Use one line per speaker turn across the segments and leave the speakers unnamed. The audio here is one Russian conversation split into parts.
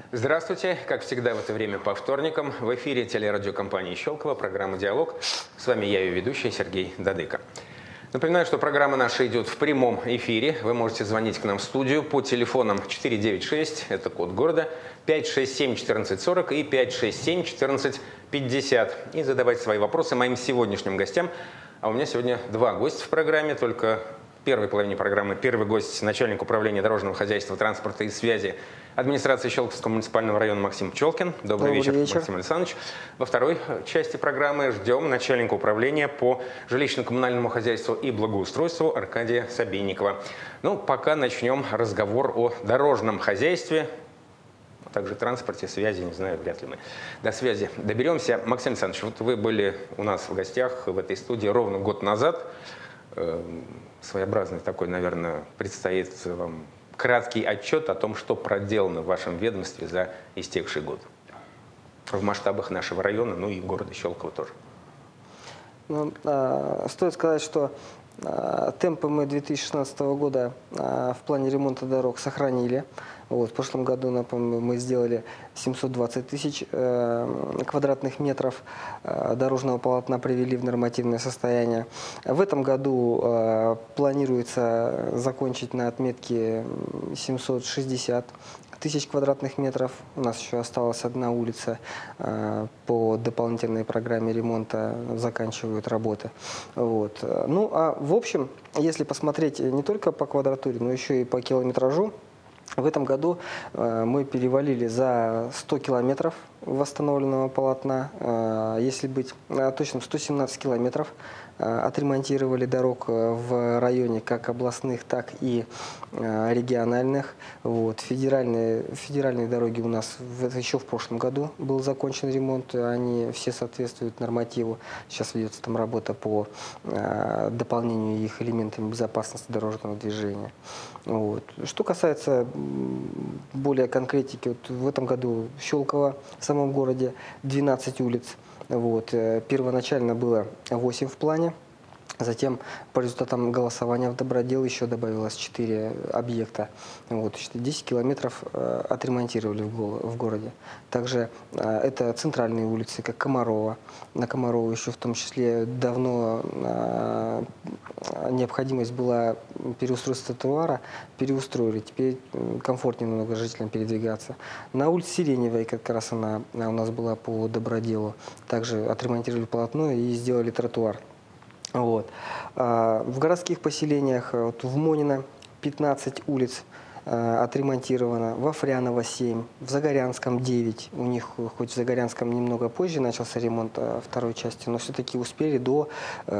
Здравствуйте. Как всегда в это время по вторникам в эфире телерадиокомпании «Щелково» программа «Диалог». С вами я, ее ведущий Сергей Дадыко. Напоминаю, что программа наша идет в прямом эфире. Вы можете звонить к нам в студию по телефонам 496, это код города, 567-1440 и 567-1450. И задавать свои вопросы моим сегодняшним гостям. А у меня сегодня два гостя в программе, только в первой половине программы первый гость – начальник управления дорожного хозяйства, транспорта и связи администрации Щелковского муниципального района Максим Пчелкин. Добрый вечер, Максим Александрович. Во второй части программы ждем начальника управления по жилищно-коммунальному хозяйству и благоустройству Аркадия Собейникова. Ну, пока начнем разговор о дорожном хозяйстве, а также транспорте, связи, не знаю, вряд ли мы до связи доберемся. Максим Александрович, вот вы были у нас в гостях в этой студии ровно год назад. Своеобразный такой, наверное, предстоит вам краткий отчет о том, что проделано в вашем ведомстве за истекший год в масштабах нашего района, ну и города Щелково тоже.
Ну, стоит сказать, что темпы мы 2016 года в плане ремонта дорог сохранили. Вот, в прошлом году, напомню, мы сделали 720 тысяч квадратных метров дорожного полотна, привели в нормативное состояние. В этом году планируется закончить на отметке 760 тысяч квадратных метров. У нас еще осталась одна улица по дополнительной программе ремонта, заканчивают работы. Вот. Ну, а в общем, если посмотреть не только по квадратуре, но еще и по километражу, в этом году мы перевалили за 100 километров восстановленного полотна, если быть точным, 117 километров отремонтировали дорог в районе как областных, так и региональных. Вот. Федеральные дороги у нас еще в прошлом году был закончен ремонт, они все соответствуют нормативу. Сейчас ведется там работа по дополнению их элементами безопасности дорожного движения. Вот. Что касается более конкретики, вот в этом году в Щелково, в самом городе, 12 улиц. Вот. Первоначально было 8 в плане. Затем по результатам голосования в Добродел еще добавилось 4 объекта. Вот, 10 километров отремонтировали в городе. Также это центральные улицы, как Комарова. На Комарову еще в том числе давно необходимость была переустройства тротуара, переустроили. Теперь комфортнее намного жителям передвигаться. На улице Сиреневой, как раз она у нас была по Доброделу, также отремонтировали полотно и сделали тротуар. Вот. В городских поселениях, вот в Монино 15 улиц отремонтировано, во Фряново 7, в Загорянском 9. У них, хоть в Загорянском немного позже начался ремонт второй части, но все-таки успели до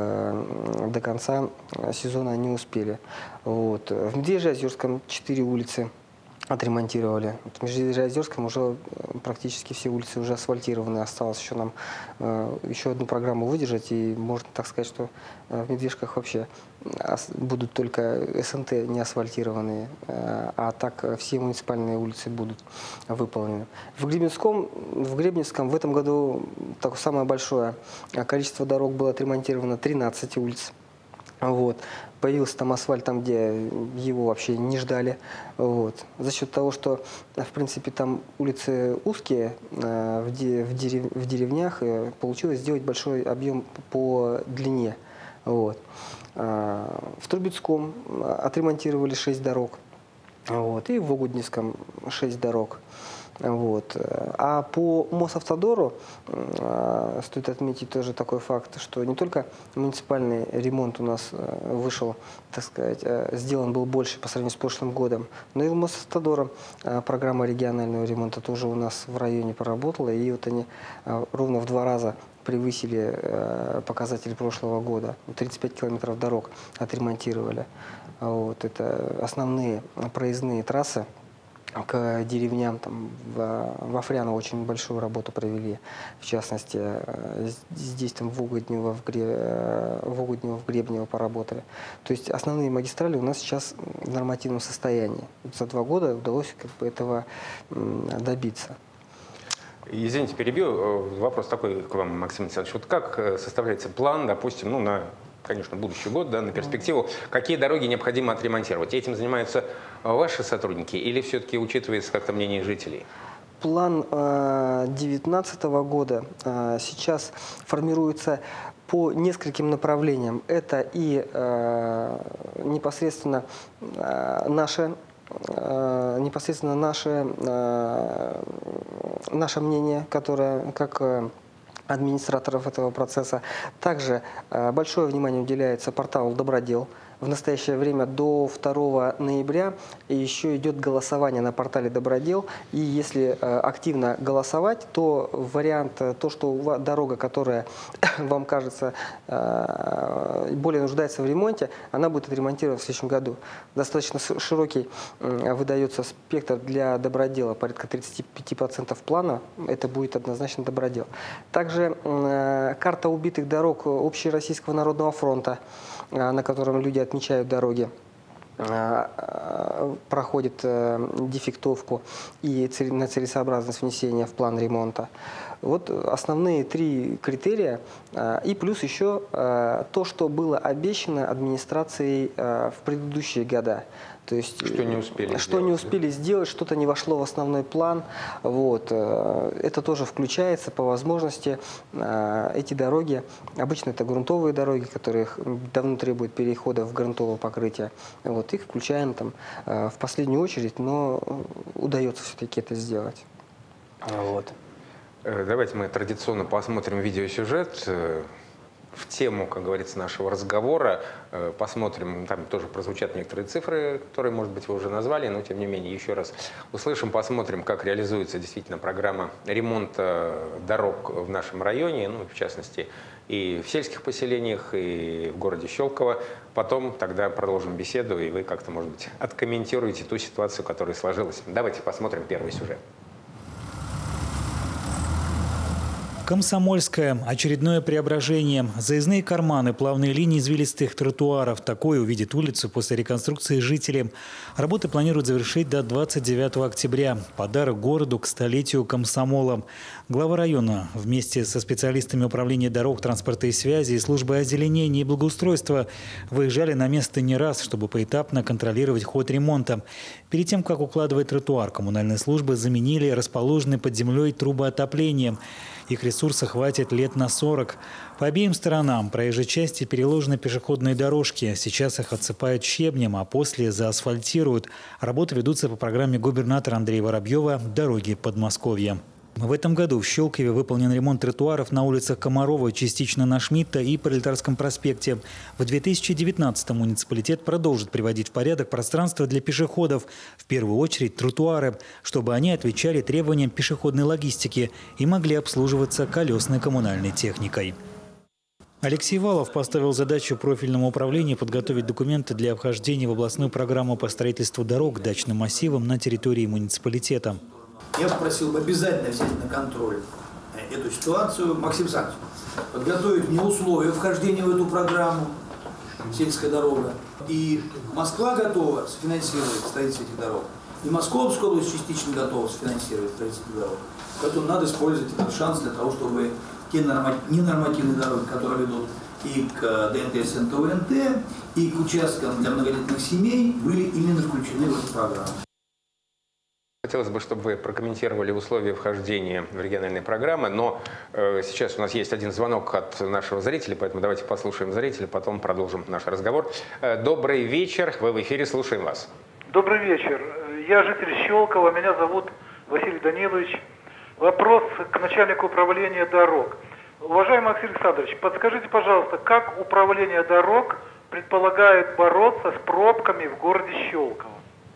конца сезона, не успели. Вот. В Медвежьеозерском 4 улицы отремонтировали. В Медвежьеозерском уже практически все улицы уже асфальтированы. Осталось еще нам еще одну программу выдержать. И можно так сказать, что в Медвежках вообще будут только СНТ не асфальтированные, а так все муниципальные улицы будут выполнены. В Гребенском в этом году самое большое количество дорог было отремонтировано, 13 улиц. Вот. Появился там асфальт, там, где его вообще не ждали. Вот. За счет того, что, в принципе, там улицы узкие в деревнях, получилось сделать большой объем по длине. Вот. В Трубецком отремонтировали 6 дорог. Вот. И в Огудневском 6 дорог. Вот. А по Мосавтодору стоит отметить тоже такой факт, что не только муниципальный ремонт у нас вышел, так сказать, сделан был больше по сравнению с прошлым годом, но и у Мосавтодора программа регионального ремонта тоже у нас в районе поработала, и вот они ровно в 2 раза превысили показатели прошлого года. 35 километров дорог отремонтировали. Вот. Это основные проездные трассы к деревням. Там, во Фряново очень большую работу провели. В частности, здесь там в Угоднево, в Гребнево поработали. То есть основные магистрали у нас сейчас в нормативном состоянии. За 2 года удалось этого добиться.
Извините, перебью. Вопрос такой к вам, Максим Александрович. Вот как составляется план, допустим, ну, на, конечно, будущий год, да, на перспективу, какие дороги необходимо отремонтировать? Этим занимаются ваши сотрудники или все-таки учитывается как-то мнение жителей?
План 2019 года сейчас формируется по нескольким направлениям. Это и непосредственно наше мнение, которое как администраторов этого процесса. Также большое внимание уделяется порталу «Добродел». В настоящее время до 2 ноября еще идет голосование на портале «Добродел». И если активно голосовать, то вариант, то, что дорога, которая вам кажется более нуждается в ремонте, она будет отремонтирована в следующем году. Достаточно широкий выдается спектр для «Добродела», порядка 35% плана. Это будет однозначно «Добродел». Также карта убитых дорог Общероссийского народного фронта, на котором люди отмечают дороги, проходит дефектовку и на целесообразность внесения в план ремонта. Вот основные 3 критерия. И плюс еще то, что было обещано администрацией в предыдущие года. То есть,
что не успели
сделать, что-то не вошло в основной план. Вот. Это тоже включается по возможности. Эти дороги, обычно это грунтовые дороги, которые давно требуют перехода в грунтовое покрытие. Вот. Их включаем там в последнюю очередь, но удается все-таки это сделать. Вот.
Давайте мы традиционно посмотрим видеосюжет в тему, как говорится, нашего разговора. Посмотрим, там тоже прозвучат некоторые цифры, которые, может быть, вы уже назвали, но тем не менее еще раз услышим, посмотрим, как реализуется действительно программа ремонта дорог в нашем районе, ну, в частности, и в сельских поселениях, и в городе Щелково. Потом тогда продолжим беседу, и вы как-то, может быть, откомментируете ту ситуацию, которая сложилась. Давайте посмотрим первый сюжет.
Комсомольская. Очередное преображение. Заездные карманы, плавные линии извилистых тротуаров. Такое увидит улицу после реконструкции жители. Работы планируют завершить до 29 октября. Подарок городу к столетию комсомола. Глава района вместе со специалистами управления дорог, транспорта и связи и службой озеленения и благоустройства выезжали на место не раз, чтобы поэтапно контролировать ход ремонта. Перед тем, как укладывать тротуар, коммунальные службы заменили расположенные под землей трубы отопления. Их ресурса хватит лет на 40. По обеим сторонам проезжей части переложены пешеходные дорожки. Сейчас их отсыпают щебнем, а после заасфальтируют. Работы ведутся по программе губернатора Андрея Воробьева «Дороги Подмосковья». В этом году в Щелкове выполнен ремонт тротуаров на улицах Комарова, частично на Шмидта и Пролетарском проспекте. В 2019-м муниципалитет продолжит приводить в порядок пространство для пешеходов, в первую очередь тротуары, чтобы они отвечали требованиям пешеходной логистики и могли обслуживаться колесной коммунальной техникой. Алексей Валов поставил задачу профильному управлению подготовить документы для вхождения в областную программу по строительству дорог дачным массивам на территории муниципалитета.
Я попросил бы обязательно взять на контроль эту ситуацию. Максим Александрович, подготовить мне условия вхождения в эту программу «Сельская дорога». И Москва готова сфинансировать строительство этих дорог. И Московская область частично готова сфинансировать строительство дорог. Поэтому надо использовать этот шанс для того, чтобы те ненормативные дороги, которые ведут и к ДНТ, СНТ, УНТ, и к участкам для многодетных семей, были именно включены в эту программу.
Хотелось бы, чтобы вы прокомментировали условия вхождения в региональные программы, но сейчас у нас есть один звонок от нашего зрителя, поэтому давайте послушаем зрителя, потом продолжим наш разговор. Добрый вечер, вы в эфире, слушаем вас.
Добрый вечер. Я житель Щелкова, меня зовут Василий Данилович. Вопрос к начальнику управления дорог. Уважаемый Максим Александрович, подскажите, пожалуйста, как управление дорог предполагает бороться с пробками в городе Щелково?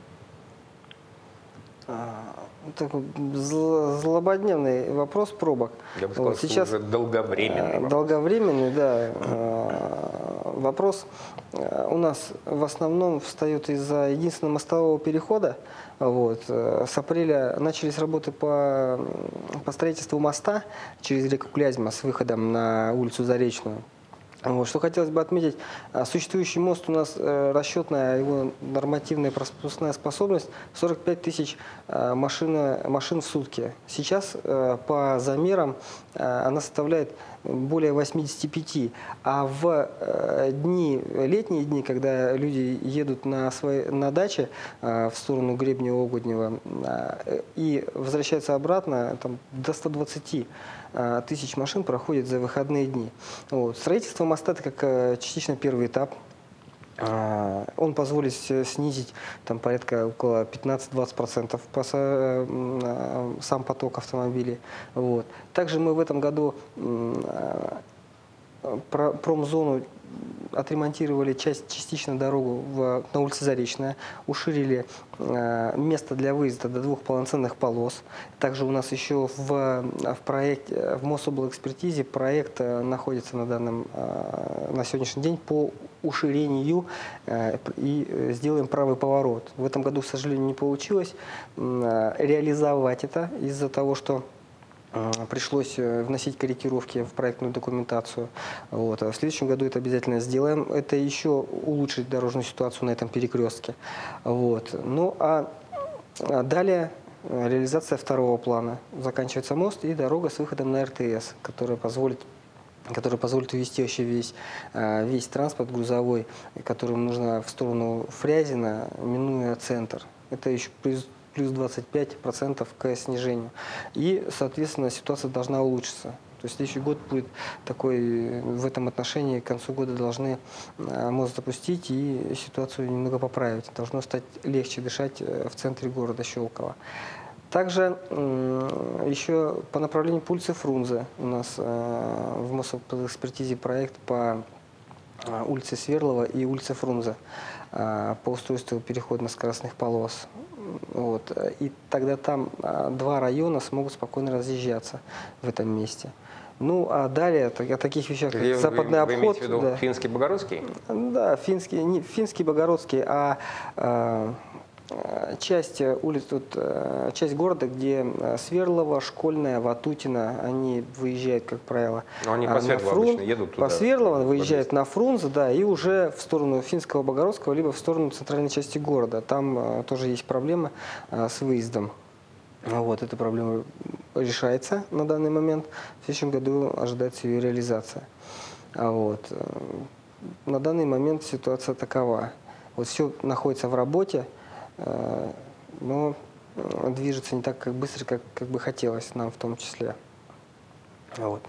Такой злободневный вопрос пробок.
Я бы сказал, вот сейчас уже долговременный вопрос.
Долговременный, да. Вопрос у нас в основном встает из-за единственного мостового перехода. Вот. С апреля начались работы по строительству моста через реку Клязьма с выходом на улицу Заречную. Вот, что хотелось бы отметить, существующий мост у нас расчетная его нормативная пропускная способность 45 тысяч машин в сутки. Сейчас по замерам она составляет более 85. А в летние дни, когда люди едут на даче в сторону Гребнева-Огуднева и возвращаются обратно, там до 120 тысяч машин проходит за выходные дни. Вот. Строительство моста – это как частично первый этап. Он позволит снизить там, порядка около 15-20% сам поток автомобилей. Вот. Также мы в этом году промзону отремонтировали частично дорогу на улице Заречная, уширили место для выезда до 2 полноценных полос. Также у нас еще в Мособлэкспертизе проект находится на сегодняшний день по уширению и сделаем правый поворот. В этом году, к сожалению, не получилось реализовать это из-за того, что пришлось вносить корректировки в проектную документацию. Вот. А в следующем году это обязательно сделаем. Это еще улучшит дорожную ситуацию на этом перекрестке. Вот. Ну а далее реализация второго плана. Заканчивается мост и дорога с выходом на РТС, которая позволит увезти вообще весь транспорт грузовой, которым нужно в сторону Фрязино, минуя центр. Это еще плюс 25% к снижению. И, соответственно, ситуация должна улучшиться. То есть следующий год будет такой, в этом отношении к концу года должны мост запустить и ситуацию немного поправить. Должно стать легче дышать в центре города Щелково. Также еще по направлению по улице Фрунзе у нас в Мосэкспертизе проект по улице Сверлова и улице Фрунзе по устройству переходно-скоростных полос. Вот. И тогда там 2 района смогут спокойно разъезжаться в этом месте. Ну, а далее о таких вещах, как западный обход. Вы
имеете в виду
да.
Финский Богородский?
Да, не Финский Богородский, а часть улиц, часть города, где Сверлова, Школьная, Ватутина, они выезжают, как правило,
но они по Сверлово обычно едут туда.
По Сверлово выезжают на Фрунзе, да, и уже в сторону Финского Богородского, либо в сторону центральной части города. Там тоже есть проблема с выездом. Вот, эта проблема решается на данный момент. В следующем году ожидается ее реализация. Вот. На данный момент ситуация такова. Вот все находится в работе, но движется не так как быстро, как бы хотелось нам в том числе. Вот.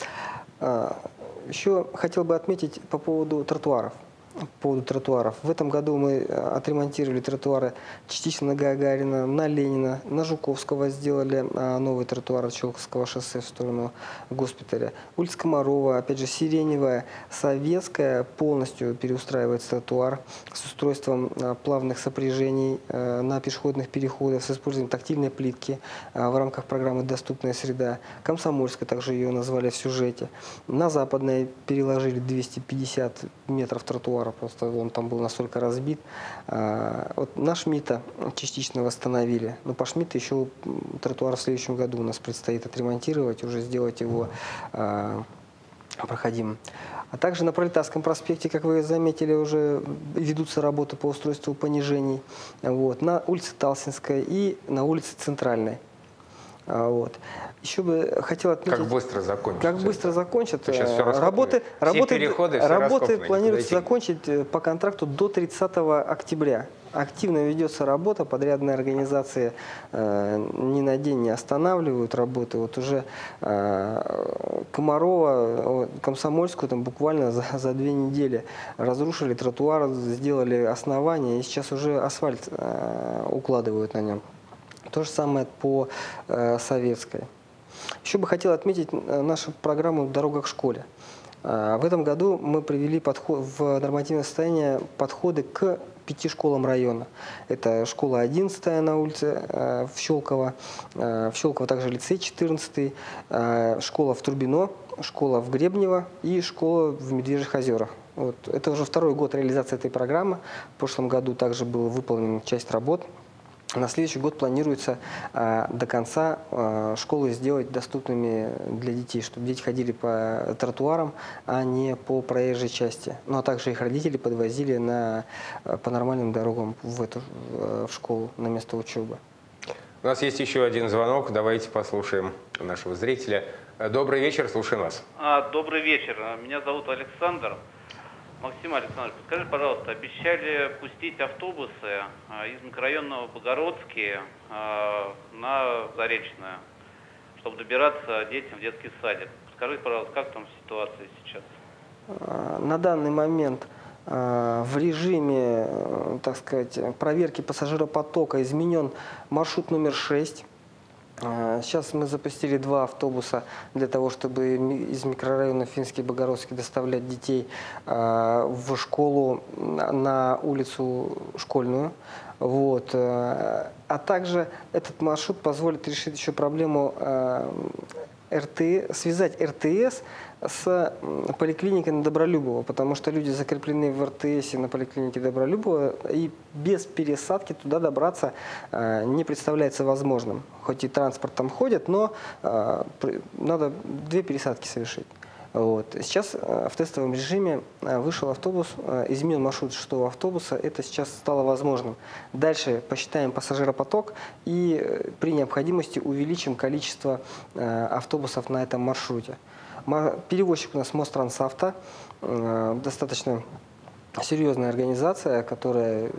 Еще хотел бы отметить по поводу тротуаров. В этом году мы отремонтировали тротуары частично на Гагарина, на Ленина, на Жуковского сделали новый тротуар от Щелковского шоссе в сторону госпиталя. Улица Комарова, опять же Сиреневая, Советская, полностью переустраивается тротуар с устройством плавных сопряжений на пешеходных переходах, с использованием тактильной плитки в рамках программы «Доступная среда». Комсомольская, также ее назвали в сюжете. На Западной переложили 250 метров тротуара. Просто он там был настолько разбит. Вот на Шмидта частично восстановили. Но по Шмидту еще тротуар в следующем году у нас предстоит отремонтировать, уже сделать его проходимым. А также на Пролетарском проспекте, как вы заметили, уже ведутся работы по устройству понижений. Вот. На улице Талсинской и на улице Центральной. Вот. Еще бы хотел отметить...
Как быстро закончится?
Как быстро закончат.
Работы
планируется закончить по контракту до 30 октября. Активно ведется работа, подрядные организации ни на день не останавливают работы. Вот уже Комарова, Комсомольскую там буквально за 2 недели разрушили тротуар, сделали основание, и сейчас уже асфальт укладывают на нем. То же самое по Советской. Еще бы хотел отметить нашу программу «Дорога к школе». В этом году мы привели в нормативное состояние подходы к 5 школам района. Это школа 11 на улице в Щелково также лицей 14, школа в Трубино, школа в Гребнево и школа в Медвежьих озерах. Вот. Это уже 2-й год реализации этой программы. В прошлом году также была выполнена часть работ. На следующий год планируется до конца школы сделать доступными для детей, чтобы дети ходили по тротуарам, а не по проезжей части. Ну а также их родители подвозили по нормальным дорогам в школу, на место учебы.
У нас есть еще один звонок. Давайте послушаем нашего зрителя. Добрый вечер, слушаем вас.
Добрый вечер. Меня зовут Александр. Максим Александрович, подскажите, пожалуйста, обещали пустить автобусы из микрорайона Богородский на Заречное, чтобы добираться детям в детский садик. Скажите, пожалуйста, как там ситуация сейчас?
На данный момент в режиме, так сказать, проверки пассажиропотока изменен маршрут номер 6. Сейчас мы запустили 2 автобуса для того, чтобы из микрорайона Финский Богородский доставлять детей в школу на улицу Школьную. Вот. А также этот маршрут позволит решить еще проблему связать РТС с поликлиникой на Добролюбова, потому что люди закреплены в РТС на поликлинике Добролюбова, и без пересадки туда добраться не представляется возможным. Хоть и транспорт там ходит, но надо 2 пересадки совершить. Вот. Сейчас в тестовом режиме вышел автобус, изменен маршрут 6-го автобуса, это сейчас стало возможным. Дальше посчитаем пассажиропоток и при необходимости увеличим количество автобусов на этом маршруте. Перевозчик у нас Мострансавто, достаточно серьезная организация, которая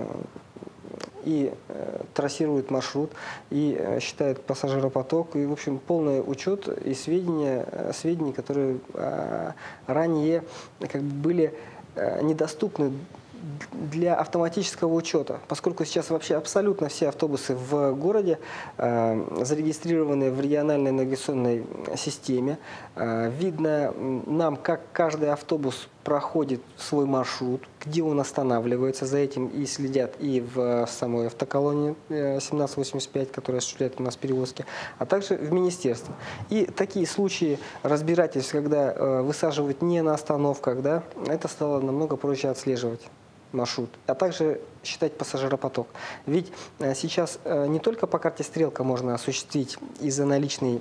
и трассирует маршрут, и считает пассажиропоток, и, в общем, полный учет и сведений, которые ранее как бы были недоступны для автоматического учета, поскольку сейчас вообще абсолютно все автобусы в городе зарегистрированы в региональной навигационной системе. Видно нам, как каждый автобус проходит свой маршрут, где он останавливается. За этим и следят и в самой автоколонии 1785, которая осуществляет у нас перевозки, а также в министерстве. И такие случаи разбирательств, когда высаживают не на остановках, да, это стало намного проще отслеживать маршрут, а также считать пассажиропоток. Ведь сейчас не только по карте «Стрелка» можно осуществить и за наличный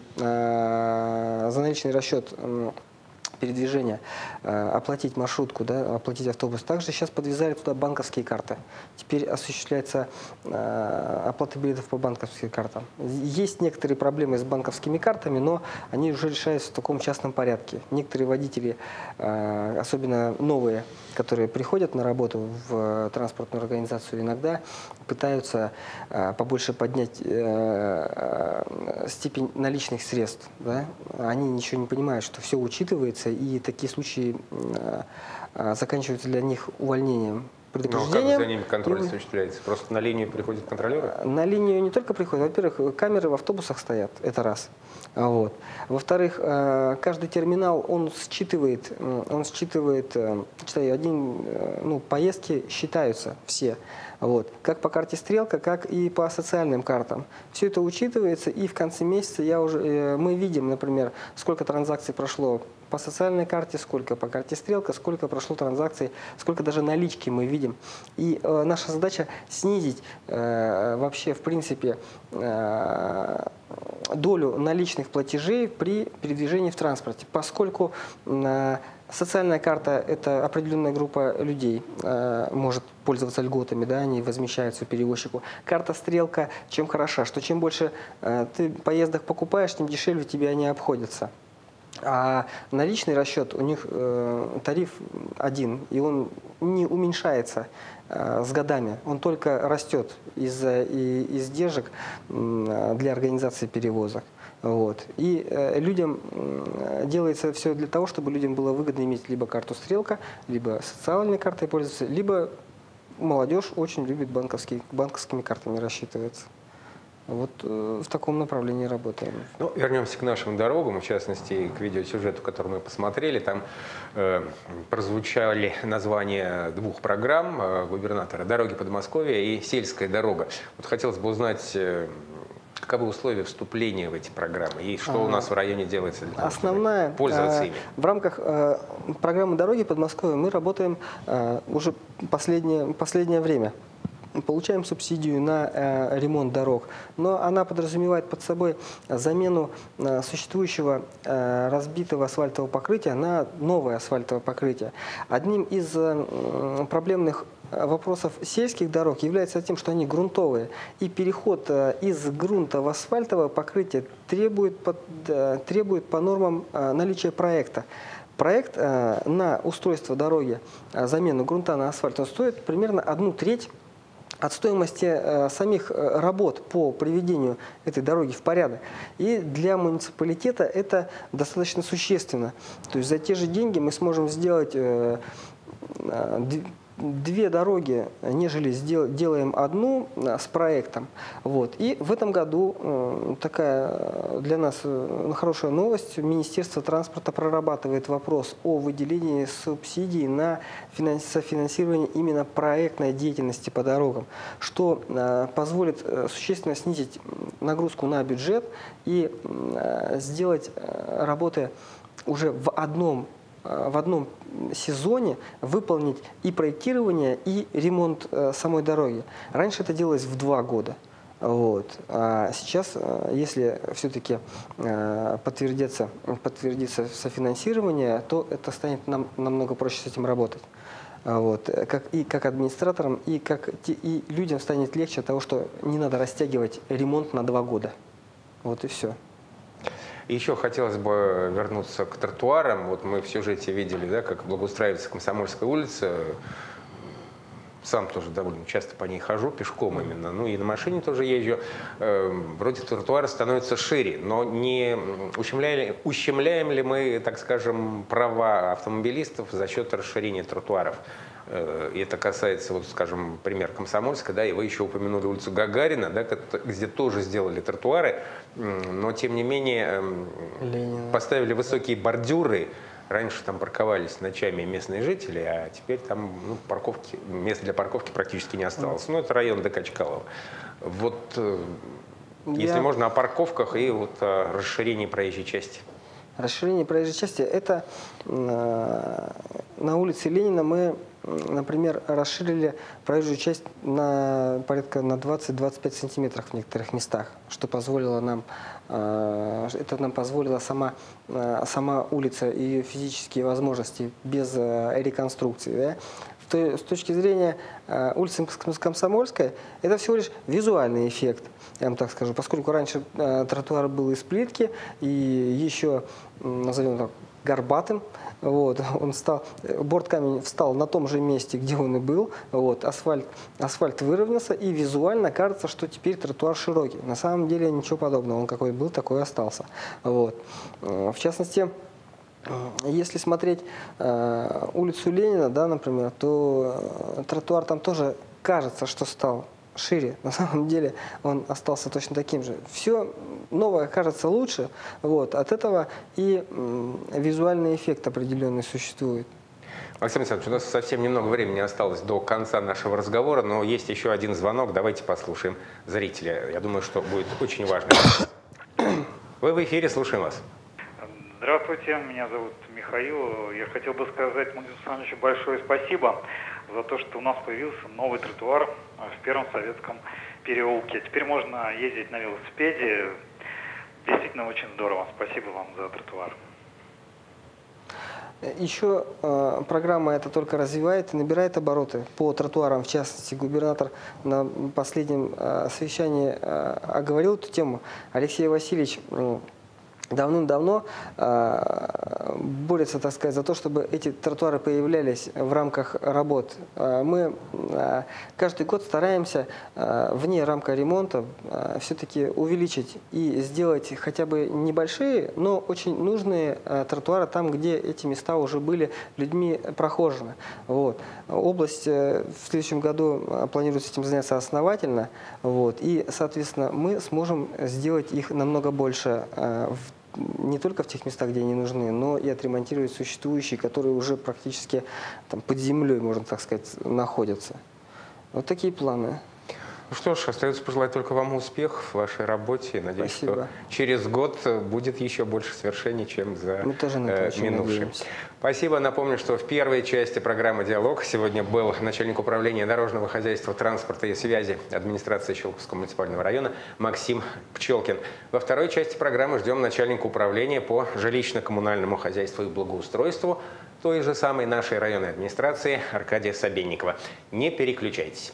расчет передвижения оплатить маршрутку, да, оплатить автобус. Также сейчас подвязали туда банковские карты. Теперь осуществляется оплата билетов по банковским картам. Есть некоторые проблемы с банковскими картами, но они уже решаются в таком частном порядке. Некоторые водители, особенно новые, которые приходят на работу в транспортную организацию, иногда пытаются побольше поднять степень наличных средств. Да? Они ничего не понимают, что все учитывается, и такие случаи заканчиваются для них увольнением. Предупреждением.
Ну, как за ними контроль осуществляется? Просто на линию приходят контролеры?
На линию не только приходят. Во-первых, камеры в автобусах стоят, это раз. Вот. Во-вторых, каждый терминал, он считывает поездки считаются все. Вот. Как по карте «Стрелка», как и по социальным картам. Все это учитывается, и в конце месяца мы видим, например, сколько транзакций прошло по социальной карте, сколько по карте «Стрелка», сколько прошло транзакций, сколько даже налички мы видим. И наша задача снизить вообще, в принципе, долю наличных платежей при передвижении в транспорте, поскольку социальная карта – это определенная группа людей, может пользоваться льготами, да, они возмещаются перевозчику. Карта «Стрелка» чем хороша, что чем больше ты поездок покупаешь, тем дешевле тебе они обходятся. А наличный расчет, у них тариф один, и он не уменьшается с годами, он только растет из-за издержек для организации перевозок. Вот. И людям делается все для того, чтобы людям было выгодно иметь либо карту «Стрелка», либо социальной картой пользоваться, либо молодежь очень любит банковскими картами рассчитываться. Вот в таком направлении работаем.
Ну, вернемся к нашим дорогам, в частности, к видеосюжету, который мы посмотрели. Там прозвучали названия 2 программ губернатора: «Дороги Подмосковья» и «Сельская дорога». Вот хотелось бы узнать, каковы условия вступления в эти программы и что у нас в районе делается для того, чтобы пользоваться ими?
В рамках программы «Дороги Подмосковья» мы работаем уже последнее время. получаем субсидию на ремонт дорог, но она подразумевает под собой замену существующего разбитого асфальтового покрытия на новое асфальтовое покрытие. Одним из проблемных вопросов сельских дорог является тем, что они грунтовые, и переход из грунта в асфальтовое покрытие требует по нормам наличия проекта. Проект на устройство дороги, замену грунта на асфальт, он стоит примерно 1/3 от стоимости самих работ по приведению этой дороги в порядок. И для муниципалитета это достаточно существенно. То есть за те же деньги мы сможем сделать 2 дороги, нежели делаем одну с проектом. Вот. И в этом году такая для нас хорошая новость. Министерство транспорта прорабатывает вопрос о выделении субсидий на софинансирование именно проектной деятельности по дорогам, что позволит существенно снизить нагрузку на бюджет и сделать работы уже в одном сезоне, выполнить и проектирование, и ремонт самой дороги. Раньше это делалось в 2 года. Вот. А сейчас, если все-таки подтвердится софинансирование, то это станет нам намного проще с этим работать. Вот. Как администраторам, и людям станет легче от того, что не надо растягивать ремонт на 2 года. Вот и все.
Еще хотелось бы вернуться к тротуарам. Вот мы в сюжете видели, да, как благоустраивается Комсомольская улица. Сам тоже довольно часто по ней хожу, пешком именно. Ну и на машине тоже езжу. Вроде тротуары становятся шире, но не ущемляем ли мы, так скажем, права автомобилистов за счет расширения тротуаров? И это касается, вот, скажем, пример Комсомольска, да, и вы еще упомянули улицу Гагарина, да, где тоже сделали тротуары, но тем не менее поставили высокие бордюры. Раньше там парковались ночами местные жители, а теперь там места для парковки практически не осталось. Ну, это район ДК Чкалова. Вот, если можно, о парковках и вот о расширении проезжей части.
Расширение проезжей части – это на улице Ленина мы, например, расширили проезжую часть порядка на 20-25 сантиметров в некоторых местах, что позволило нам, позволила сама улица и ее физические возможности без реконструкции. Да? С точки зрения улицы Комсомольская, это всего лишь визуальный эффект, я вам так скажу, поскольку раньше тротуар был из плитки и еще, назовем так, горбатым. Вот, борт-камень встал на том же месте, где он и был. Вот, асфальт выровнялся, и визуально кажется, что теперь тротуар широкий. На самом деле ничего подобного. Он какой был, такой и остался. Вот. В частности, если смотреть улицу Ленина, да, например, то тротуар там тоже кажется, что стал шире. На самом деле он остался точно таким же. Все новое кажется лучше. Вот. От этого и визуальный эффект определенный существует.
Максим Александрович, у нас совсем немного времени осталось до конца нашего разговора, но есть еще один звонок. Давайте послушаем зрителя. Я думаю, что будет очень важно. Вы в эфире, слушаем вас.
Здравствуйте, меня зовут Михаил. Я хотел бы сказать Максиму Александровичу большое спасибо за то, что у нас появился новый тротуар в Первом Советском переулке. Теперь можно ездить на велосипеде. Действительно очень здорово. Спасибо вам за тротуар.
Еще программа это только развивает и набирает обороты по тротуарам. В частности, губернатор на последнем совещании оговорил эту тему. Алексей Васильевич давным-давно борется, так сказать, за то, чтобы эти тротуары появлялись в рамках работ. Мы каждый год стараемся вне рамка ремонта все-таки увеличить и сделать хотя бы небольшие, но очень нужные тротуары там, где эти места уже были людьми прохожены. Вот. Область в следующем году планирует этим заняться основательно, вот, и, соответственно, мы сможем сделать их намного больше не только в тех местах, где они нужны, но и отремонтировать существующие, которые уже практически там, под землей, можно так сказать, находятся. Вот такие планы.
Ну что ж, остается пожелать только вам успехов в вашей работе. Надеюсь,
Спасибо.
что через год будет еще больше свершений, чем за
Мы тоже на это очень
минувший.
надеемся.
Спасибо. Напомню, что в первой части программы «Диалог» сегодня был начальник управления дорожного хозяйства, транспорта и связи администрации Щелковского муниципального района Максим Пчелкин. Во второй части программы ждем начальника управления по жилищно-коммунальному хозяйству и благоустройству той же самой нашей районной администрации Аркадия Собенникова. Не переключайтесь.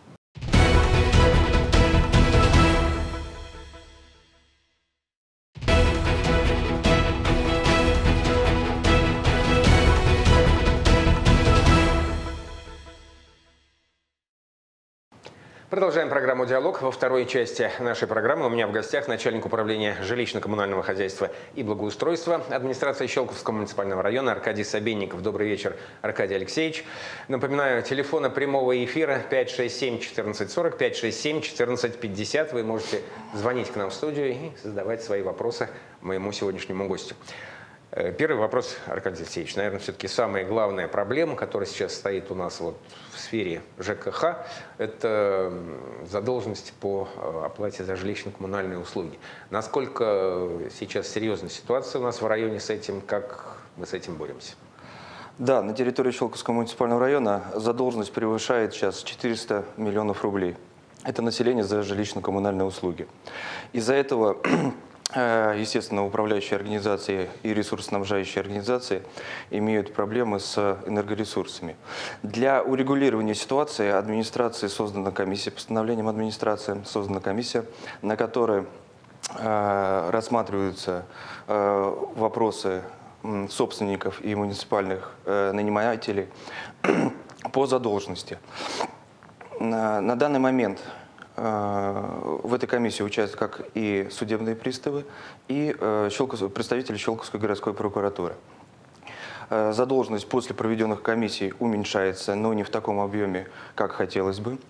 Продолжаем программу «Диалог». Во второй части нашей программы у меня в гостях начальник управления жилищно-коммунального хозяйства и благоустройства администрации Щелковского муниципального района Аркадий Собенников. Добрый вечер, Аркадий Алексеевич. Напоминаю, телефоны прямого эфира 567-1440, 567-1450. Вы можете звонить к нам в студию и задавать свои вопросы моему сегодняшнему гостю. Первый вопрос, Аркадий Алексеевич, наверное, все-таки самая главная проблема, которая сейчас стоит у нас вот в сфере ЖКХ, это задолженности по оплате за жилищно-коммунальные услуги. Насколько сейчас серьезная ситуация у нас в районе с этим, как мы с этим боремся?
Да, на территории Щелковского муниципального района задолженность превышает сейчас 400 миллионов рублей. Это население за жилищно-коммунальные услуги. Из-за этого, естественно, управляющие организации и ресурсоснабжающие организации имеют проблемы с энергоресурсами. Для урегулирования ситуации администрации создана комиссия, постановлением администрации создана комиссия, на которой рассматриваются вопросы собственников и муниципальных нанимателей по задолженности. На данный момент в этой комиссии участвуют как и судебные приставы, и представители Щелковской городской прокуратуры. Задолженность после проведенных комиссий уменьшается, но не в таком объеме, как хотелось бы.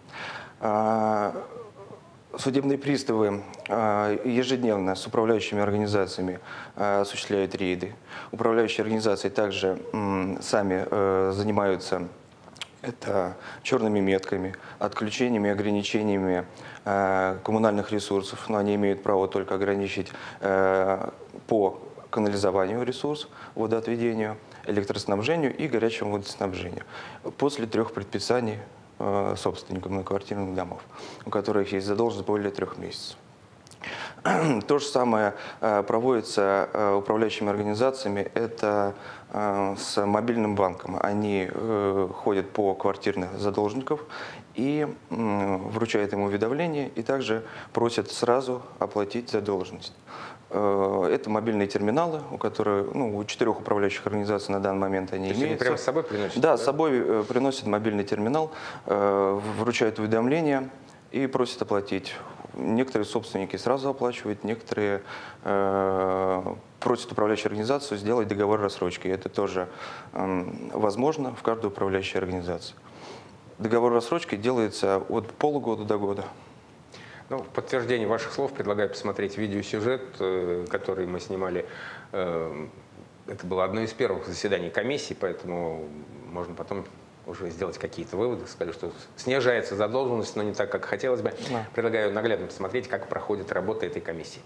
Судебные приставы ежедневно с управляющими организациями осуществляют рейды. Управляющие организации также сами занимаются черными метками, отключениями, ограничениями коммунальных ресурсов. Но они имеют право только ограничить по канализованию ресурс, водоотведению, электроснабжению и горячему водоснабжению. После 3 предписаний собственникам многоквартирных домов, у которых есть задолженность более 3 месяцев. То же самое проводится управляющими организациями, это с мобильным банком. Они ходят по квартирных задолженников и вручают им уведомление, и также просят сразу оплатить задолженность. Это мобильные терминалы, у 4 управляющих организаций на данный момент они имеются. Они
прямо с собой приносят?
Да, с собой приносят мобильный терминал, вручают уведомление и просят оплатить. Некоторые собственники сразу оплачивают, некоторые просят управляющую организацию сделать договор рассрочки. Это тоже возможно в каждой управляющей организации. Договор рассрочки делается от полугода до года.
Ну, в подтверждение ваших слов предлагаю посмотреть видеосюжет, который мы снимали. Это было одно из первых заседаний комиссии, поэтому можно потом уже сделать какие-то выводы, сказать, что снижается задолженность, но не так, как хотелось бы. Да. Предлагаю наглядно посмотреть, как проходит работа этой комиссии.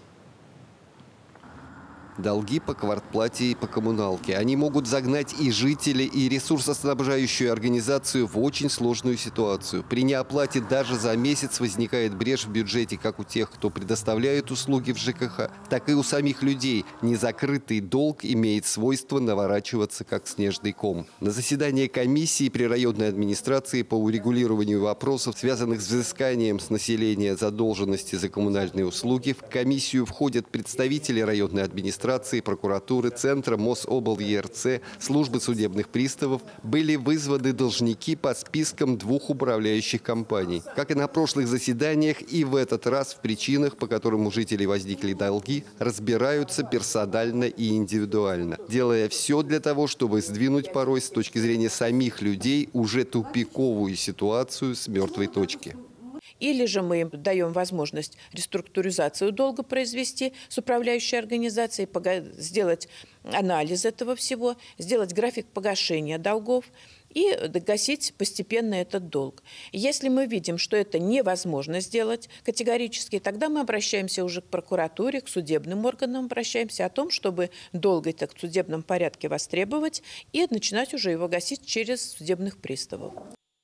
Долги по квартплате и по коммуналке. Они могут загнать и жителей, и ресурсоснабжающую организацию в очень сложную ситуацию. При неоплате даже за месяц возникает брешь в бюджете как у тех, кто предоставляет услуги в ЖКХ, так и у самих людей. Незакрытый долг имеет свойство наворачиваться как снежный ком. На заседание комиссии при районной администрации по урегулированию вопросов, связанных с взысканием с населения задолженности за коммунальные услуги, в комиссию входят представители районной администрации, прокуратуры, Центра Мособл ЕРЦ, службы судебных приставов. Были вызваны должники по спискам 2 управляющих компаний. Как и на прошлых заседаниях, и в этот раз в причинах, по которым у жителей возникли долги, разбираются персонально и индивидуально, делая все для того, чтобы сдвинуть порой с точки зрения самих людей уже тупиковую ситуацию с мертвой точки.
Или же мы им даем возможность реструктуризацию долга произвести с управляющей организацией, сделать анализ этого всего, сделать график погашения долгов и догасить постепенно этот долг. Если мы видим, что это невозможно сделать категорически, тогда мы обращаемся уже к прокуратуре, к судебным органам, обращаемся о том, чтобы долг это в судебном порядке востребовать и начинать уже его гасить через судебных приставов.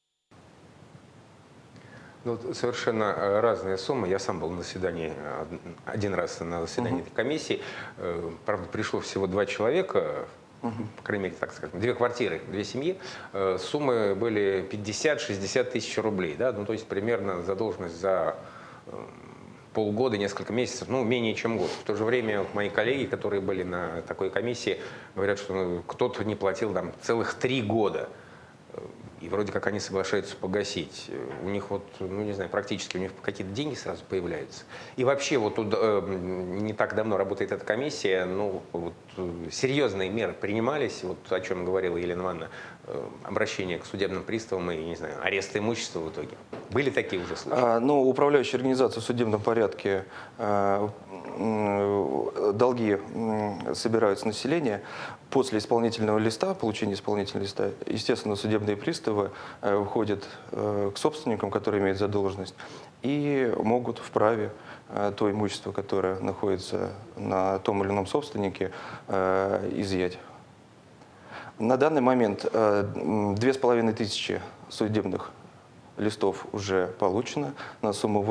Ну, совершенно разные суммы. Я сам был на заседании, один раз на заседании этой комиссии. Правда, пришло всего 2 человека, по крайней мере, так скажем, 2 квартиры, 2 семьи. Суммы были 50-60 тысяч рублей. Да? Ну, то есть примерно задолженность за полгода, несколько месяцев, ну, менее чем год. В то же время мои коллеги, которые были на такой комиссии, говорят, что кто-то не платил там целых 3 года. И вроде как они соглашаются погасить. У них вот, ну не знаю, практически у них какие-то деньги сразу появляются. И вообще вот тут не так давно работает эта комиссия, ну вот серьезные меры принимались, вот о чем говорила Елена Ивановна, обращение к судебным приставам и, не знаю, арест имущества в итоге. Были такие уже случаи?
Ну, управляющая организация в судебном порядке долги собирают с населения. После исполнительного листа, получения исполнительного листа, естественно, судебные приставы выходят к собственникам, которые имеют задолженность, и могут вправе то имущество, которое находится на том или ином собственнике, изъять. На данный момент 2500 судебных листов уже получено на сумму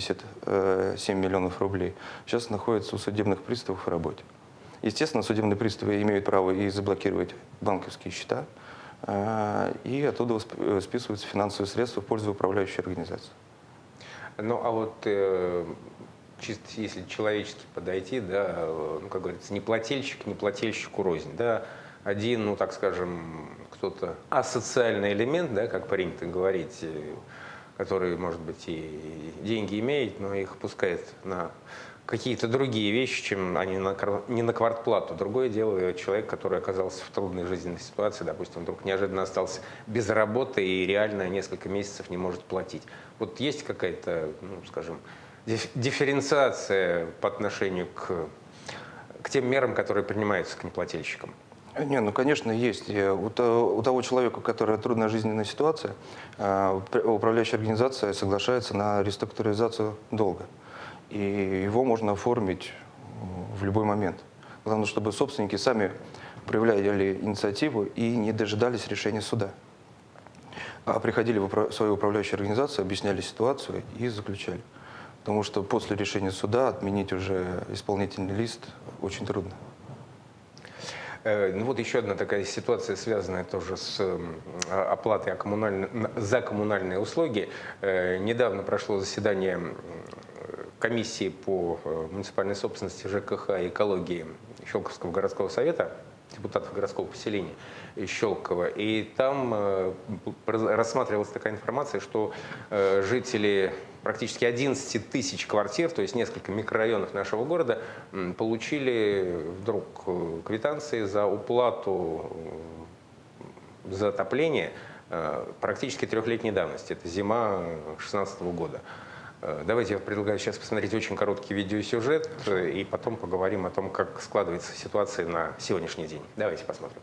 87 миллионов рублей. Сейчас находится у судебных приставов в работе. Естественно, судебные приставы имеют право и заблокировать банковские счета, и оттуда списываются финансовые средства в пользу управляющей организации.
Ну, а вот чисто если человечески подойти, да, ну, как говорится, не плательщику рознь, да, один, ну, так скажем, кто-то асоциальный элемент, да, как принято говорить, который, может быть, и деньги имеет, но их пускает на какие-то другие вещи, чем они не на квартплату. Другое дело человек, который оказался в трудной жизненной ситуации, допустим, вдруг неожиданно остался без работы и реально несколько месяцев не может платить. Вот есть какая-то, ну, скажем, дифференциация по отношению к тем мерам, которые принимаются к неплательщикам?
Не, ну, конечно, есть. У того человека, у которого трудная жизненная ситуация, управляющая организация соглашается на реструктуризацию долга. И его можно оформить в любой момент. Главное, чтобы собственники сами проявляли инициативу и не дожидались решения суда. А приходили в свою управляющую организацию, объясняли ситуацию и заключали. Потому что после решения суда отменить уже исполнительный лист очень трудно.
Ну вот еще одна такая ситуация, связанная тоже с оплатой за коммунальные услуги. Недавно прошло заседание комиссии по муниципальной собственности, ЖКХ и экологии Щелковского городского совета, депутатов городского поселения Щелково. И там рассматривалась такая информация, что жители практически 11 тысяч квартир, то есть несколько микрорайонов нашего города, получили вдруг квитанции за уплату за отопление практически 3-летней давности. Это зима 2016 года. Давайте я предлагаю сейчас посмотреть очень короткий видеосюжет и потом поговорим о том, как складывается ситуация на сегодняшний день. Давайте посмотрим.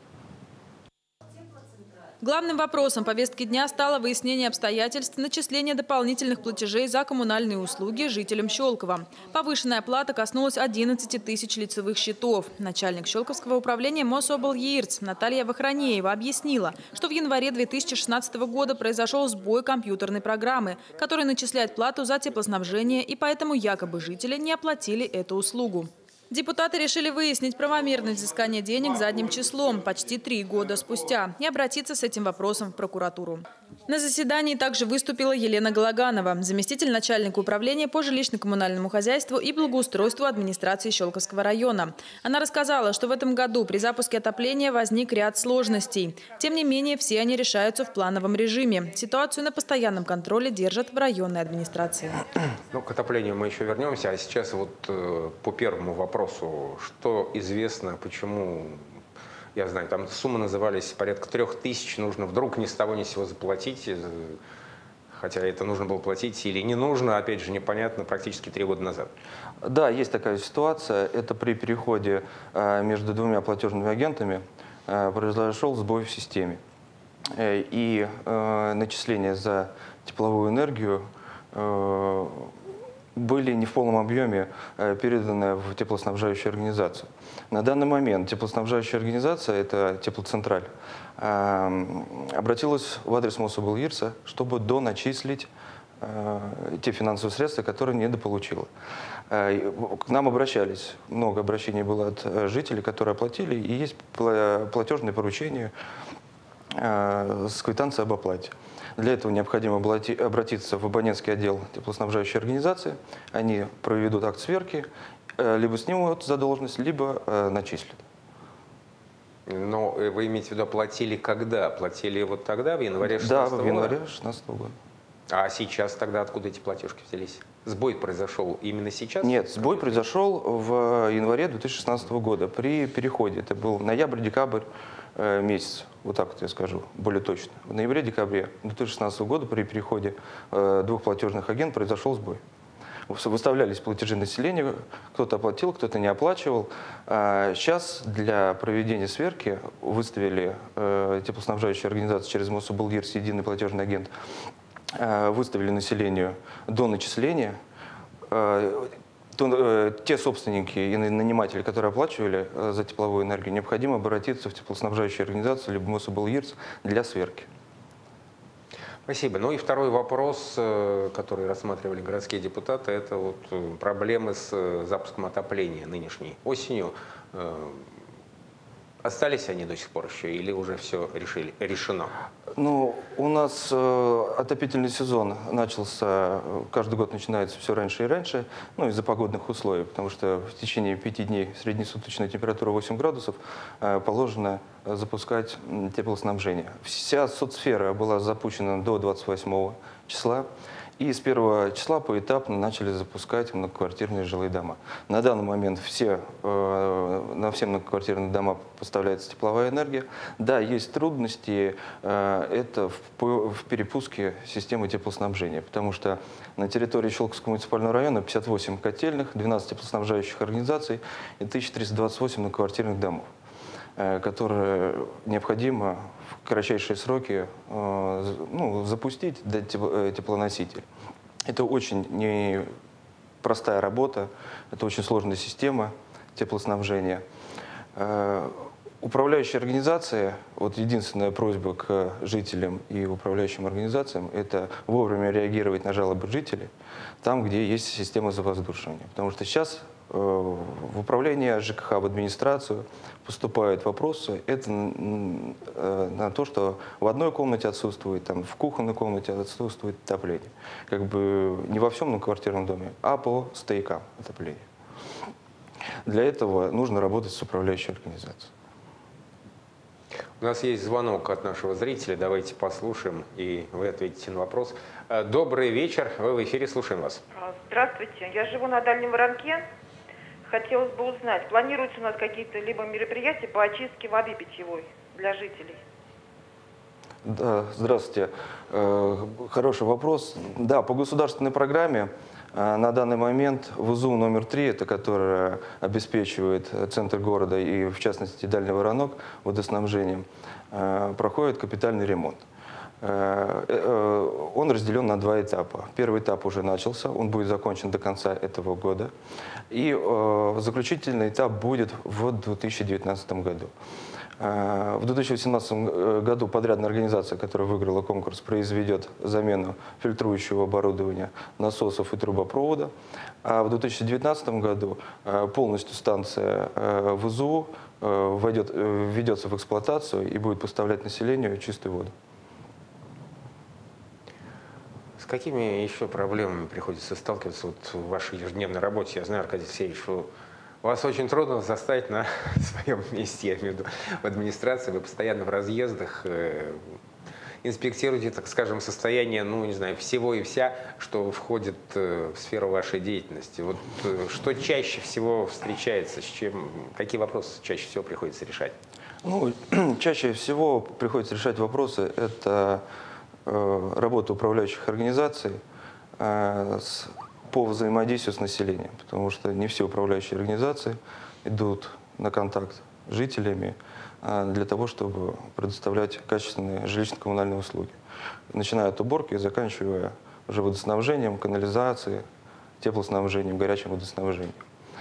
Главным вопросом повестки дня стало выяснение обстоятельств начисления дополнительных платежей за коммунальные услуги жителям Щелкова. Повышенная плата коснулась 11 тысяч лицевых счетов. Начальник Щелковского управления Мособлъ Наталья Вахранеева объяснила, что в январе 2016 года произошел сбой компьютерной программы, которая начисляет плату за теплоснабжение, и поэтому якобы жители не оплатили эту услугу. Депутаты решили выяснить правомерность взыскания денег задним числом почти 3 года спустя и обратиться с этим вопросом в прокуратуру. На заседании также выступила Елена Галаганова, заместитель начальника управления по жилищно-коммунальному хозяйству и благоустройству администрации Щелковского района. Она рассказала, что в этом году при запуске отопления возник ряд сложностей. Тем не менее, все они решаются в плановом режиме. Ситуацию на постоянном контроле держат в районной администрации.
Ну, к отоплению мы еще вернемся, а сейчас вот по первому вопросу. Что известно, почему, я знаю, там суммы назывались порядка 3000, нужно вдруг ни с того ни с сего заплатить, хотя это нужно было платить или не нужно, опять же, непонятно, практически 3 года назад.
Да, есть такая ситуация. Это при переходе между 2 платежными агентами произошел сбой в системе. и начисления за тепловую энергию были не в полном объеме переданы в теплоснабжающую организацию. На данный момент теплоснабжающая организация, это Теплоцентраль, обратилась в адрес Мособлгирса, чтобы доначислить те финансовые средства, которые недополучила. К нам обращались, много обращений было от жителей, которые оплатили, и есть платежное поручение с квитанцией об оплате. Для этого необходимо обратиться в абонентский отдел теплоснабжающей организации. Они проведут акт сверки, либо снимут задолженность, либо начислят.
Но вы имеете в виду, платили когда? Платили вот тогда, в январе 2016 года?
Да, в январе 2016 года.
А сейчас тогда откуда эти платежки взялись? Сбой произошел именно сейчас?
Нет, сбой произошел в январе 2016 года при переходе. Это был ноябрь-декабрь месяц, вот так вот я скажу, более точно. В ноябре-декабре 2016 года при переходе двух платежных агентов произошел сбой. Выставлялись платежи населения, кто-то оплатил, кто-то не оплачивал. Сейчас для проведения сверки выставили теплоснабжающая организация через Мособлгирс, единый платежный агент, выставили населению до начисления. Те собственники и наниматели, которые оплачивали за тепловую энергию, необходимо обратиться в теплоснабжающую организацию либо Мособлгирс для сверки.
Спасибо. Ну и второй вопрос, который рассматривали городские депутаты, это вот проблемы с запуском отопления нынешней осенью. Остались они до сих пор еще или уже все решено?
Ну, у нас отопительный сезон начался, каждый год начинается все раньше и раньше, ну, из-за погодных условий, потому что в течение 5 дней среднесуточная температура 8 градусов положено запускать теплоснабжение. Вся соцсфера была запущена до 28 числа. И с 1 числа поэтапно начали запускать многоквартирные жилые дома. На данный момент на все многоквартирные дома поставляется тепловая энергия. Да, есть трудности, это в перепуске системы теплоснабжения, потому что на территории Щелковского муниципального района 58 котельных, 12 теплоснабжающих организаций и 1328 многоквартирных домов, которые необходимо в кратчайшие сроки запустить, дать теплоноситель. Это очень непростая работа, это очень сложная система теплоснабжения. Управляющие организации, вот единственная просьба к жителям и управляющим организациям, это вовремя реагировать на жалобы жителей там, где есть система завоздушивания. Потому что сейчас в управление ЖКХ, в администрацию поступают вопросы, это на то, что в одной комнате отсутствует, там, в кухонной комнате отсутствует отопление. Как бы не во всем многоквартирном доме, а по стоякам отопления. Для этого нужно работать с управляющей организацией.
У нас есть звонок от нашего зрителя, давайте послушаем, и вы ответите на вопрос. Добрый вечер, вы в эфире, слушаем вас.
Здравствуйте, я живу на Дальнем Воронке. Хотелось бы узнать, планируются у нас какие-то либо мероприятия по очистке воды питьевой для жителей?
Да, здравствуйте. Хороший вопрос. Да, по государственной программе на данный момент ВЗУ номер 3, это которая обеспечивает центр города и, в частности, Дальний Воронок водоснабжением, проходит капитальный ремонт. Он разделен на 2 этапа. Первый этап уже начался, он будет закончен до конца этого года. И заключительный этап будет в 2019 году. В 2018 году подрядная организация, которая выиграла конкурс, произведет замену фильтрующего оборудования, насосов и трубопровода. А в 2019 году полностью станция ВЗУ введется в эксплуатацию и будет поставлять населению чистую воду.
С какими еще проблемами приходится сталкиваться вот в вашей ежедневной работе? Я знаю, Аркадий Алексеевич, вас очень трудно заставить на своем месте, я имею в виду, в администрации, вы постоянно в разъездах, инспектируете, так скажем, состояние, ну, не знаю, всего и вся, что входит в сферу вашей деятельности. Вот что чаще всего встречается, какие вопросы чаще всего приходится решать? Ну,
чаще всего приходится решать вопросы, это работа управляющих организаций по взаимодействию с населением, потому что не все управляющие организации идут на контакт жителями для того, чтобы предоставлять качественные жилищно-коммунальные услуги. Начиная от уборки и заканчивая уже водоснабжением, канализацией, теплоснабжением, горячим водоснабжением.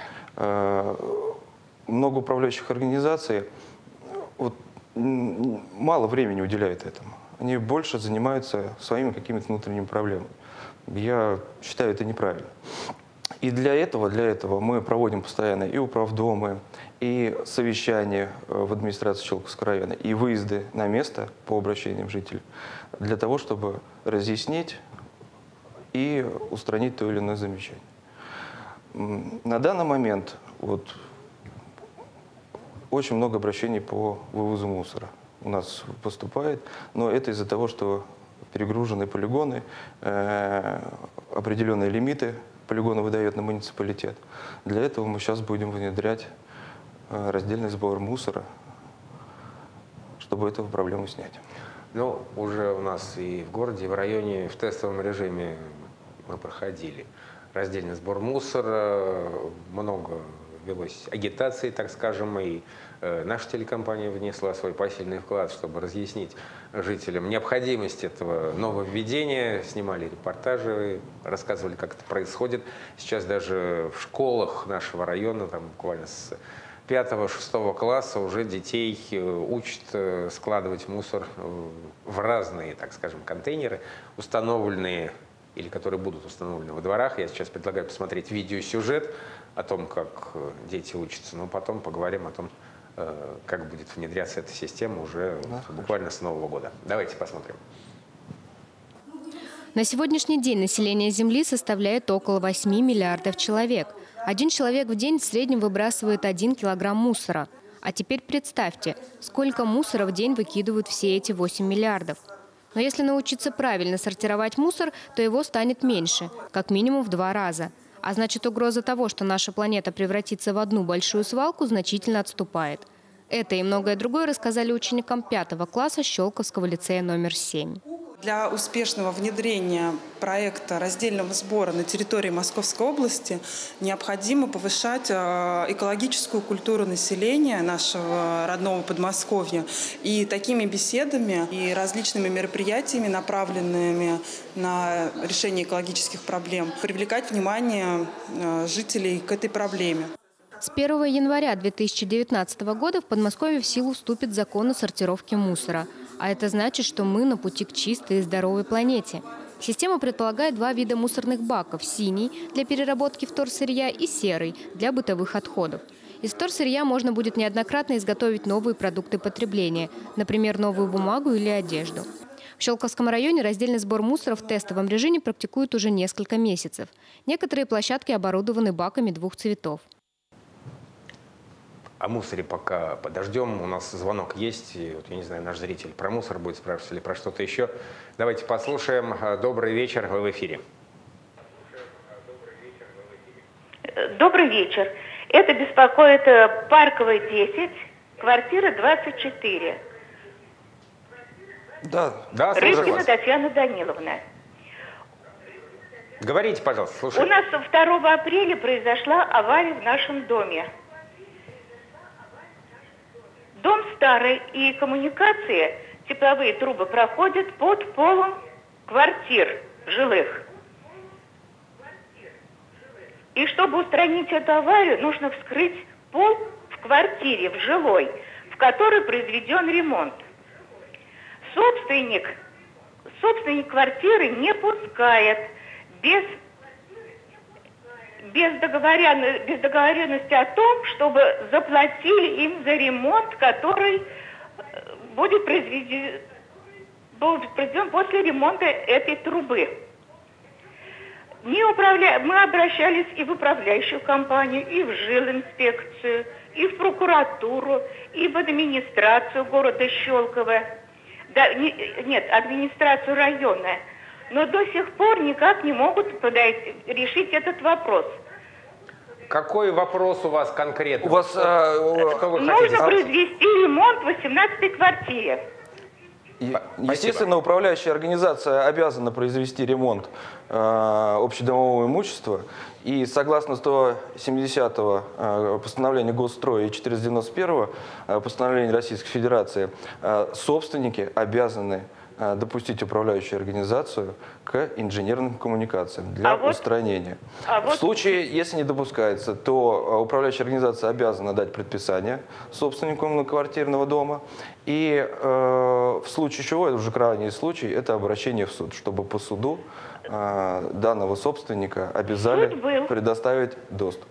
Много управляющих организаций мало времени уделяют этому. Они больше занимаются своими какими-то внутренними проблемами. Я считаю, это неправильно. И для этого мы проводим постоянно и управдомы, и совещания в администрации Щелковского района, и выезды на место по обращениям жителей, для того, чтобы разъяснить и устранить то или иное замечание. На данный момент очень много обращений по вывозу мусора у нас поступает, но это из-за того, что перегружены полигоны, определенные лимиты полигона выдает на муниципалитет. Для этого мы сейчас будем внедрять раздельный сбор мусора, чтобы эту проблему снять.
Ну, уже у нас и в городе, и в районе в тестовом режиме мы проходили раздельный сбор мусора, много велось агитации, так скажем, и наша телекомпания внесла свой посильный вклад, чтобы разъяснить жителям необходимость этого нововведения, снимали репортажи, рассказывали, как это происходит. Сейчас даже в школах нашего района, там буквально с 5-6 класса уже детей учат складывать мусор в разные, так скажем, контейнеры, установленные или которые будут установлены во дворах. Я сейчас предлагаю посмотреть видеосюжет о том, как дети учатся, но потом поговорим о том, как будет внедряться эта система уже буквально с Нового года. Давайте посмотрим.
На сегодняшний день население Земли составляет около 8 миллиардов человек. Один человек в день в среднем выбрасывает 1 килограмм мусора. А теперь представьте, сколько мусора в день выкидывают все эти 8 миллиардов. Но если научиться правильно сортировать мусор, то его станет меньше, как минимум в 2 раза. А значит, угроза того, что наша планета превратится в одну большую свалку, значительно отступает. Это и многое другое рассказали ученикам 5 класса Щелковского лицея номер 7.
Для успешного внедрения проекта раздельного сбора на территории Московской области необходимо повышать экологическую культуру населения нашего родного Подмосковья. И такими беседами и различными мероприятиями, направленными на решение экологических проблем, привлекать внимание жителей к этой проблеме.
С 1 января 2019 года в Подмосковье в силу вступит закон о сортировке мусора. А это значит, что мы на пути к чистой и здоровой планете. Система предполагает 2 вида мусорных баков – синий для переработки вторсырья и серый для бытовых отходов. Из вторсырья можно будет неоднократно изготовить новые продукты потребления, например, новую бумагу или одежду. В Щелковском районе раздельный сбор мусора в тестовом режиме практикуют уже несколько месяцев. Некоторые площадки оборудованы баками 2 цветов.
О мусоре пока подождем. У нас звонок есть. И я не знаю, наш зритель про мусор будет спрашивать или про что-то еще. Давайте послушаем. Добрый вечер, вы в эфире.
Добрый вечер. Это беспокоит Парковая 10, квартира 24.
Да,
Рыбкина Татьяна Даниловна.
Говорите, пожалуйста, слушайте.
У нас 2 апреля произошла авария в нашем доме. Дом старый, и коммуникации, тепловые трубы проходят под полом квартир жилых. И чтобы устранить эту аварию, нужно вскрыть пол в квартире, в жилой, в которой произведен ремонт. Собственник квартиры не пускает без договоренности о том, чтобы заплатили им за ремонт, который будет произведен после ремонта этой трубы. Мы обращались и в управляющую компанию, и в жилинспекцию, и в прокуратуру, и в администрацию города Щелково. Администрацию района. Но до сих пор никак не могут решить этот вопрос.
Какой вопрос у вас конкретно?
Нужно произвести ремонт в 18-й квартире.
Естественно, управляющая организация обязана произвести ремонт общедомового имущества. И согласно 170-го постановления Госстроя и 491-го постановления Российской Федерации, собственники обязаны допустить управляющую организацию к инженерным коммуникациям для устранения. В случае, если не допускается, то управляющая организация обязана дать предписание собственнику многоквартирного дома. И в случае чего, это уже крайний случай, это обращение в суд, чтобы по суду данного собственника обязали предоставить доступ.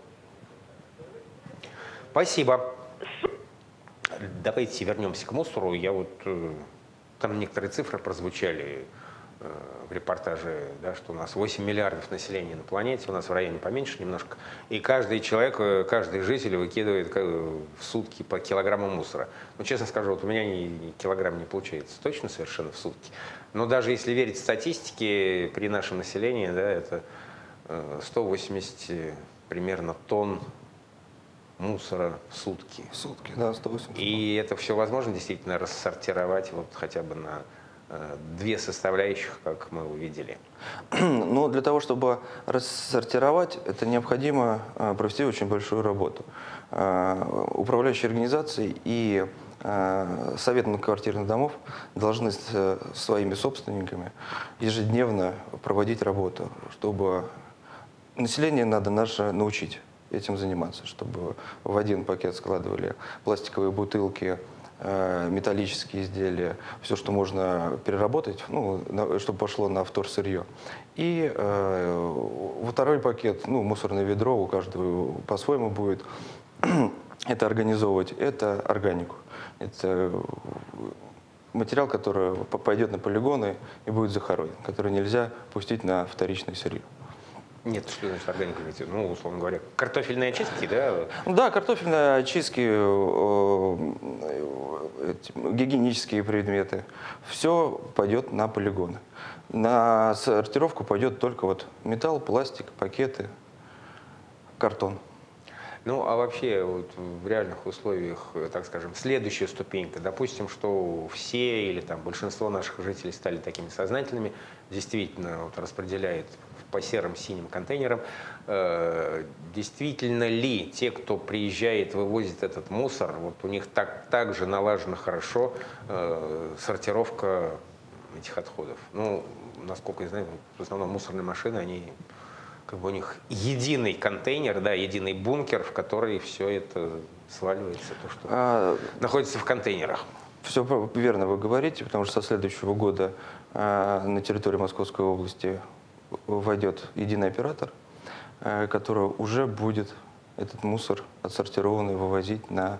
Спасибо. Давайте вернемся к мусору. Там некоторые цифры прозвучали в репортаже, да, что у нас 8 миллиардов населения на планете, у нас в районе поменьше немножко, и каждый человек, каждый житель выкидывает в сутки по килограмму мусора. Но, честно скажу, вот у меня ни килограмм не получается точно совершенно в сутки. Но даже если верить статистике, при нашем населении, да, это 180 примерно тонн мусора в сутки.
В сутки, да, 180.
И это все возможно действительно рассортировать вот хотя бы на две составляющих, как мы увидели?
Но для того, чтобы рассортировать, это необходимо провести очень большую работу. Управляющие организации и Совет многоквартирных домов должны с своими собственниками ежедневно проводить работу, чтобы население надо наше научить этим заниматься, чтобы в один пакет складывали пластиковые бутылки, металлические изделия, все, что можно переработать, ну, чтобы пошло на вторсырье. И во второй пакет, ну, мусорное ведро, у каждого по-своему будет это организовывать, это органику. Это материал, который пойдет на полигоны и будет захоронен, который нельзя пустить на вторичное сырье.
Нет, что значит органика? Ну, условно говоря, картофельные очистки, да?
Да, картофельные очистки, гигиенические предметы. Все пойдет на полигоны. На сортировку пойдет только вот металл, пластик, пакеты, картон.
Ну, а вообще вот в реальных условиях, так скажем, следующая ступенька, допустим, что все или там большинство наших жителей стали такими сознательными, действительно вот, распределяет по серым синим контейнерам. Действительно ли те, кто приезжает, вывозит этот мусор, вот у них так же налажена хорошо сортировка этих отходов? Ну, насколько я знаю, в основном мусорные машины, они как бы у них единый контейнер, да, единый бункер, в который все это сваливается, то, что находится в контейнерах.
Все верно вы говорите, потому что со следующего года на территории Московской области войдет единый оператор, который уже будет этот мусор отсортированный вывозить на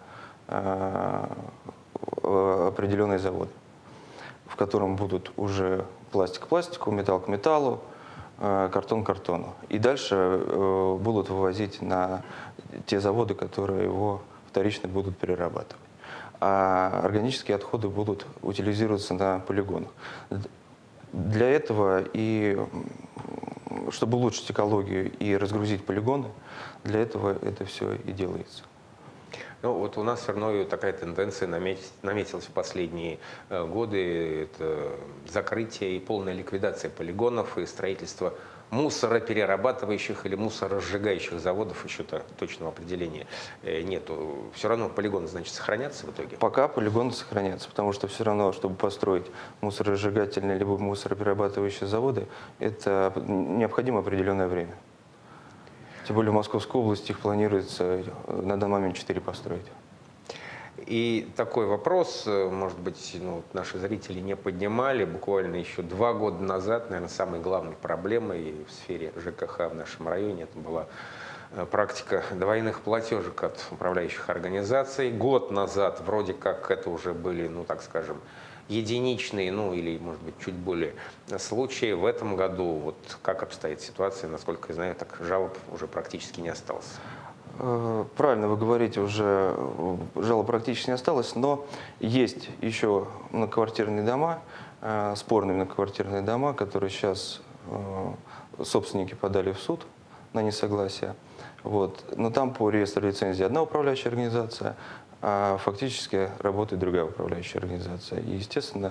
определенные заводы, в котором будут уже пластик к пластику, металл к металлу, картон к картону. И дальше будут вывозить на те заводы, которые его вторично будут перерабатывать. А органические отходы будут утилизироваться на полигонах. Для этого и чтобы улучшить экологию и разгрузить полигоны, для этого это все и делается.
Ну, вот у нас все равно такая тенденция наметилась в последние годы. Это закрытие и полная ликвидация полигонов и строительство мусороперерабатывающих или мусоросжигающих заводов. Еще-то точного определения нету. Все равно полигоны, значит, сохранятся в итоге?
Пока полигоны сохранятся, потому что все равно, чтобы построить мусоросжигательные либо мусороперерабатывающие заводы, это необходимо определенное время. Тем более в Московской области их планируется на данный момент 4 построить.
И такой вопрос, может быть, ну, наши зрители не поднимали. Буквально еще 2 года назад, наверное, самой главной проблемой в сфере ЖКХ в нашем районе это была практика двойных платежек от управляющих организаций. Год назад вроде как это уже были, ну, так скажем, единичные, ну или, может быть, чуть более случаи. В этом году вот как обстоит ситуация? Насколько я знаю, так жалоб уже практически не осталось.
Правильно вы говорите, уже жалоб практически не осталось, но есть еще многоквартирные дома, спорные многоквартирные дома, которые сейчас собственники подали в суд на несогласие. Вот. Но там по реестру лицензии одна управляющая организация, а фактически работает другая управляющая организация. И, естественно,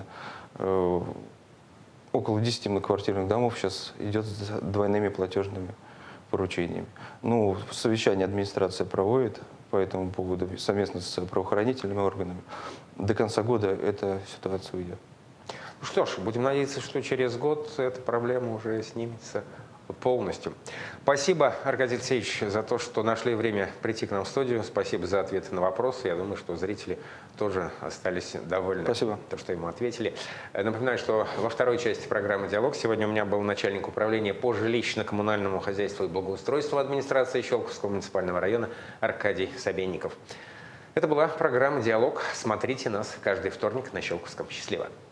около 10 многоквартирных домов сейчас идет с двойными платежными поручениями. Ну, совещание администрация проводит по этому поводу совместно с правоохранительными органами. До конца года эта ситуация уйдет.
Ну что ж, будем надеяться, что через год эта проблема уже снимется полностью. Спасибо, Аркадий Алексеевич, за то, что нашли время прийти к нам в студию. Спасибо за ответы на вопросы. Я думаю, что зрители тоже остались довольны.
Спасибо.
То, что ему ответили. Напоминаю, что во второй части программы «Диалог» сегодня у меня был начальник управления по жилищно-коммунальному хозяйству и благоустройству администрации Щелковского муниципального района Аркадий Собенников. Это была программа «Диалог». Смотрите нас каждый вторник на Щелковском. Счастливо!